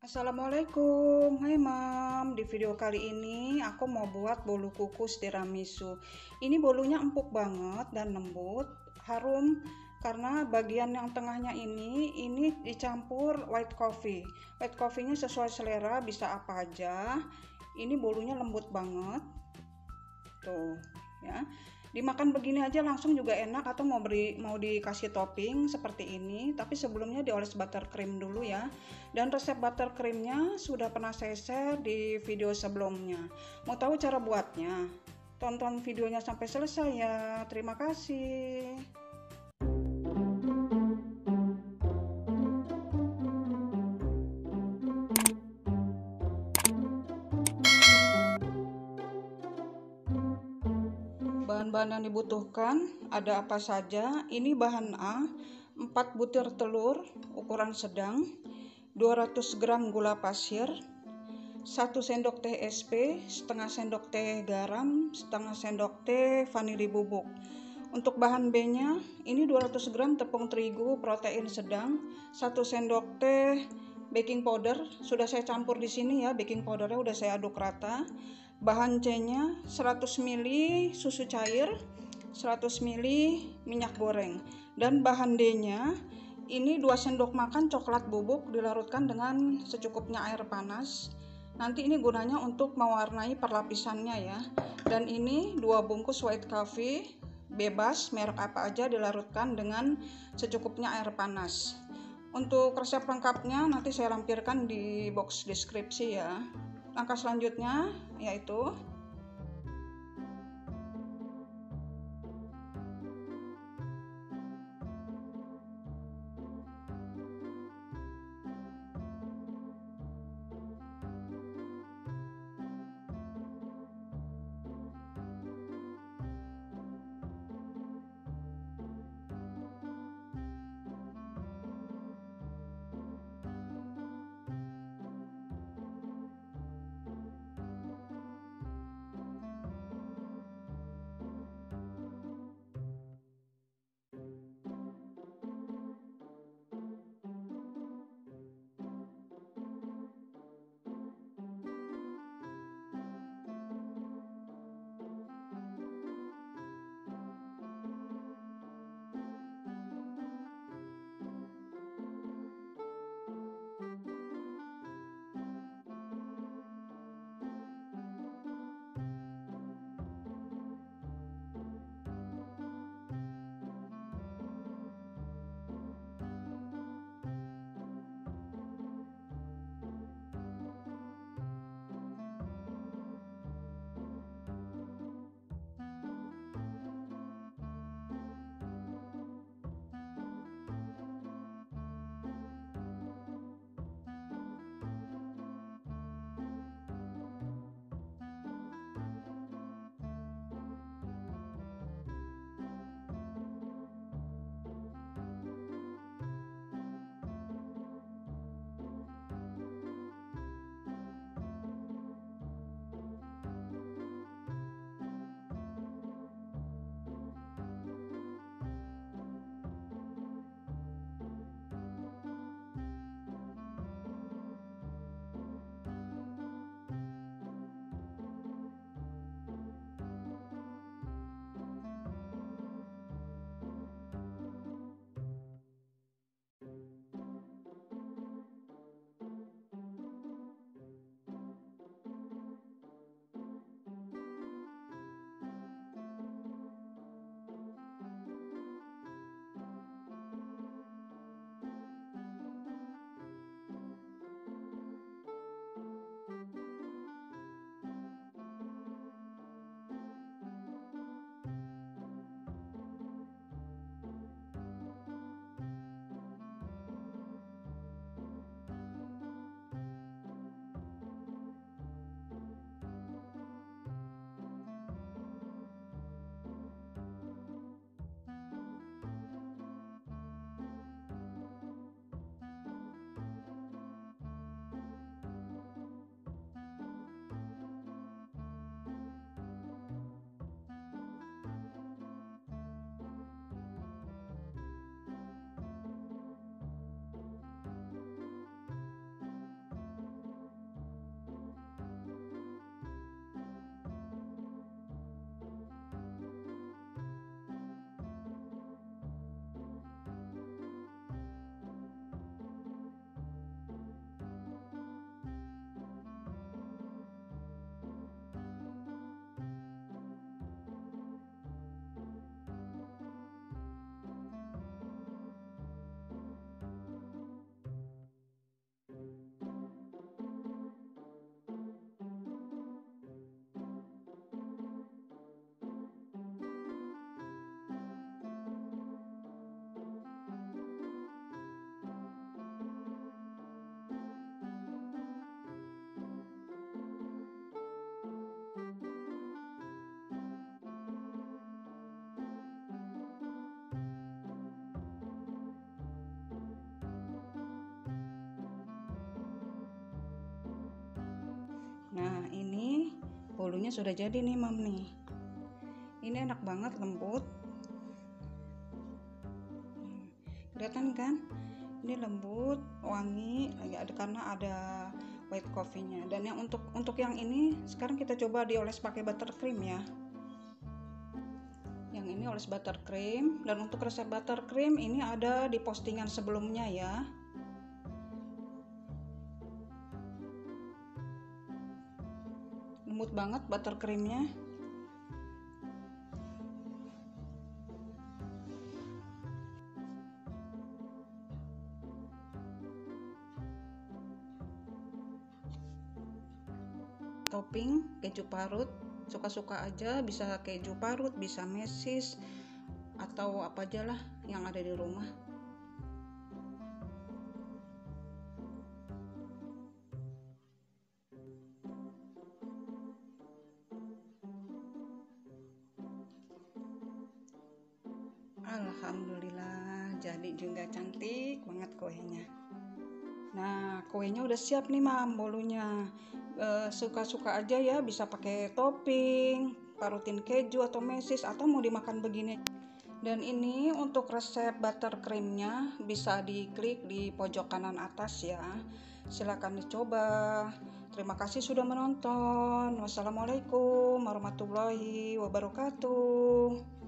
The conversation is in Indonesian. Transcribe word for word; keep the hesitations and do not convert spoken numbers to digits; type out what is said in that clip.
Assalamualaikum, hai Mam. Di video kali ini aku mau buat bolu kukus tiramisu. Ini bolunya empuk banget dan lembut, harum karena bagian yang tengahnya ini ini dicampur white coffee. White coffee-nya sesuai selera, bisa apa aja. Ini bolunya lembut banget. Tuh, ya. Dimakan begini aja langsung juga enak, atau mau beri mau dikasih topping seperti ini, tapi sebelumnya dioles buttercream dulu ya. Dan resep buttercreamnya sudah pernah saya share di video sebelumnya. Mau tahu cara buatnya? Tonton videonya sampai selesai ya. Terima kasih. Bahan-bahan yang dibutuhkan ada apa saja? Ini bahan A, empat butir telur ukuran sedang, dua ratus gram gula pasir, satu sendok teh es pe, setengah sendok teh garam, setengah sendok teh vanili bubuk. Untuk bahan B-nya, ini dua ratus gram tepung terigu protein sedang, satu sendok teh baking powder, sudah saya campur di sini ya, baking powdernya udah saya aduk rata. Bahan C-nya seratus mililiter susu cair, seratus mililiter minyak goreng, dan bahan D-nya ini dua sendok makan coklat bubuk dilarutkan dengan secukupnya air panas. Nanti ini gunanya untuk mewarnai perlapisannya ya. Dan ini dua bungkus white coffee bebas merek apa aja dilarutkan dengan secukupnya air panas. Untuk resep lengkapnya nanti saya lampirkan di box deskripsi ya. Langkah selanjutnya yaitu Nah, ini bolunya sudah jadi nih Mam nih. Ini enak banget, lembut. Kelihatan kan? Ini lembut, wangi, lagi ada karena ada white coffee-nya. Dan yang untuk untuk yang ini sekarang kita coba dioles pakai buttercream ya. Yang ini oles buttercream, dan untuk resep buttercream ini ada di postingan sebelumnya ya. Lembut banget buttercreamnya. Topping keju parut, suka-suka aja, bisa keju parut, bisa mesis, atau apa aja lah yang ada di rumah. Alhamdulillah, jadi juga cantik banget kuenya. Nah, kuenya udah siap nih Mam, bolunya. E, suka-suka aja ya, bisa pakai topping, parutin keju atau mesis, atau mau dimakan begini. Dan ini untuk resep buttercreamnya bisa diklik di pojok kanan atas ya. Silahkan dicoba. Terima kasih sudah menonton. Wassalamualaikum warahmatullahi wabarakatuh.